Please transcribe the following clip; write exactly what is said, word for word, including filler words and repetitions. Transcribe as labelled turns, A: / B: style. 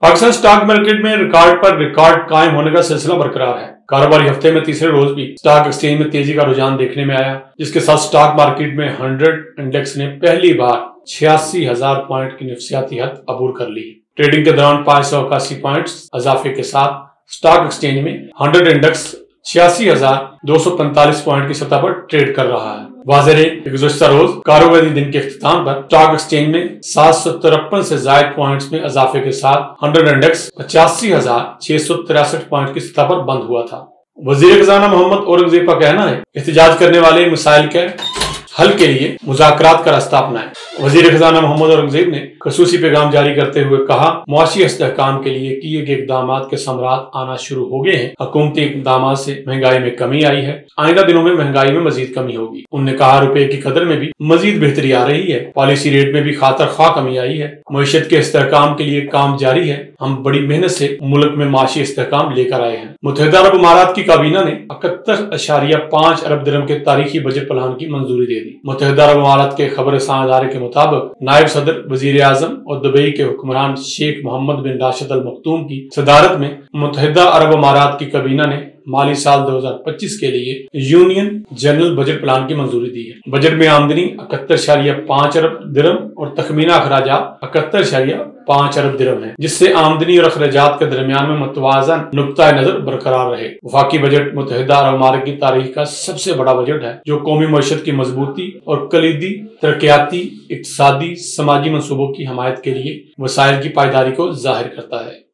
A: Pakistan stock market में record पर record कायम होने का सिलसिला बरकरार है। कारोबारी हफ्ते में तीसरे रोज भी स्टॉक एक्सचेंज में तेजी का रुझान देखने में आया, जिसके साथ स्टॉक मार्केट में हंड्रेड इंडेक्स ने पहली बार छियासी हजार पॉइंट की नफसियाती हद अबूर कर ली। ट्रेडिंग के दौरान पांच सौ इक्यासी पॉइंट इजाफे के साथ स्टॉक एक्सचेंज में हंड्रेड इंडेक्स छियासी हजार दो सौ पैंतालीस पॉइंट की सतह पर ट्रेड कर रहा है। वाज़ेह है कि गुज़श्ता रोज कारोबारी दिन के इख्तिताम पर स्टॉक एक्सचेंज में सात सौ तिरपन से जायद पॉइंट्स में इजाफे के साथ हंड्रेड इंडेक्स पचासी हजार छह सौ तिरसठ पॉइंट की सतह पर बंद हुआ था। वजीर खजाना मोहम्मद औरंगजेब का कहना है, एहतजाज करने वाले मसाइल के हल के लिए मुज़ाकरात का रास्ता अपनाएं। वजीर खजाना मोहम्मद औरंगजेब ने खसूसी पैगाम जारी करते हुए कहा, मुआशी इस्तेहकाम के लिए किए गए इकदाम के समरात आना शुरू हो गए हैं। हुकूमती इकदाम से महंगाई में कमी आई है, आइंदा दिनों में महंगाई में मजीद कमी होगी। उन्होंने कहा, रुपए की कदर में भी मजीद बेहतरी आ रही है, पॉलिसी रेट में भी खातर खा कमी आई है, मईशत के इस्तेहकाम के लिए काम जारी है। हम बड़ी मेहनत से मुल्क में माशी इस्तेहकाम लेकर आए हैं। मुत्तहिदा अरब अमारात की काबीना ने इकहत्तर अशारिया पांच अरब दिरहम के तारीखी बजट प्लान की मंजूरी दे दी। मुत्तहिदा अरब अमारात के खबर इदारे के मुताबिक नायब सदर वजीर आजम और दुबई के हुक्मरान शेख मोहम्मद बिन राशिद अल मखतूम की सदारत में मुत्तहिदा अरब अमारात की काबीना ने माली साल दो हजार पच्चीस के लिए यूनियन जनरल बजट प्लान की मंजूरी दी है। बजट में आमदनी इकहत्तर शारिया पांच अरब दिरहम और तखमीना अखराजात इकहत्तर शारिया पांच अरब दिरहम है, जिससे आमदनी और अखराजात के दरमियान में मुतवाज़न नुक्ता नजर बरकरार रहे। वफाकी बजट मुत्तहिदा अरब अमारात की तारीख का सबसे बड़ा बजट है, जो कौमी मईशत की मजबूती और कलीदी तरक्याती, इक्तिसादी, समाजी मनसूबों की हमायत के लिए वसाइल की पायदारी को जाहिर करता है।